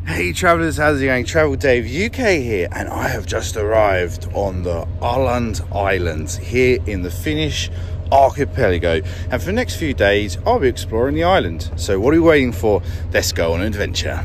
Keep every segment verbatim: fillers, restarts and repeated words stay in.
Hey travellers, how's it going? Travel Dave U K here, and I have just arrived on the Åland Islands here in the Finnish archipelago, and for the next few days I'll be exploring the island. So what are we waiting for? Let's go on an adventure.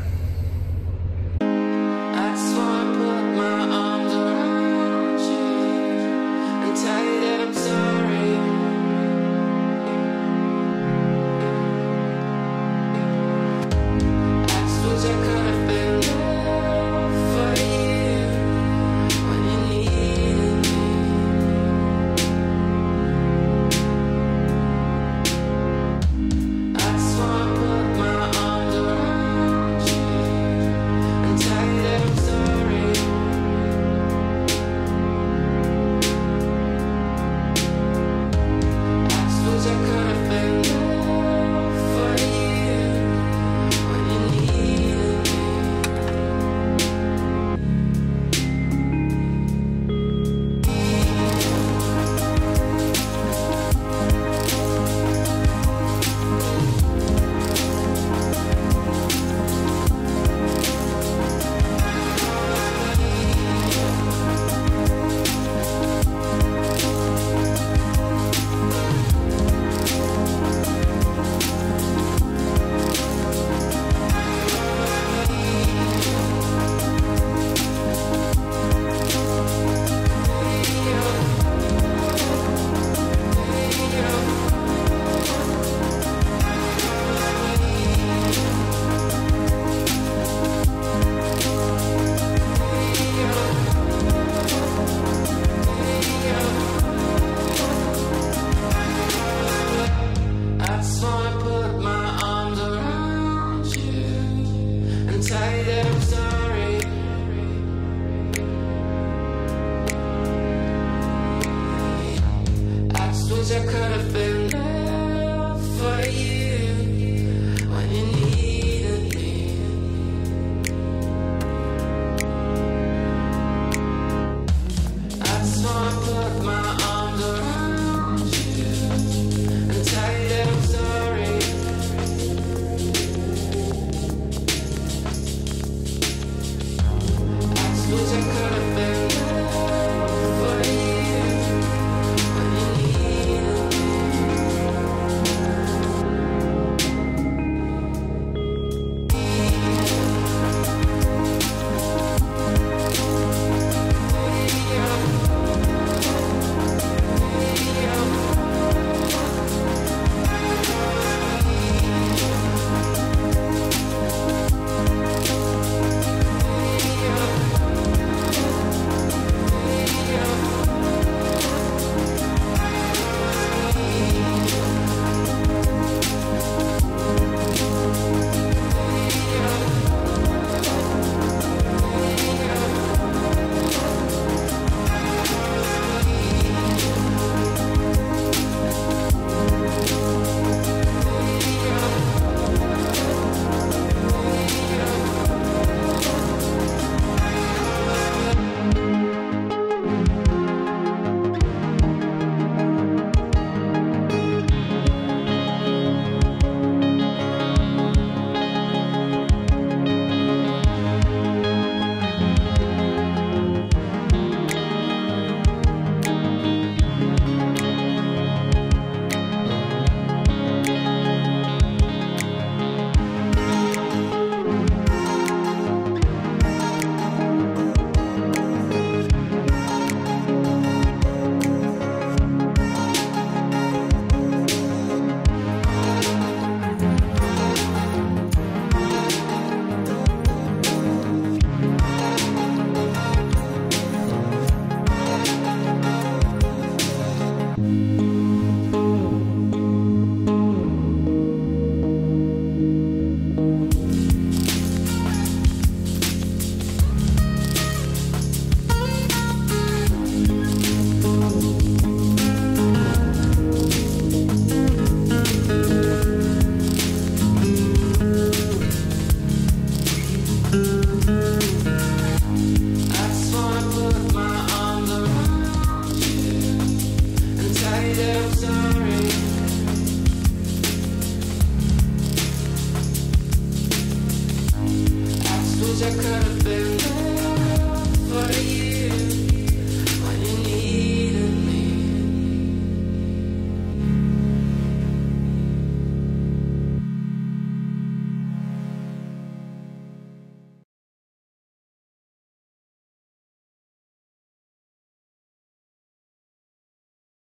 wish I could have been there for you.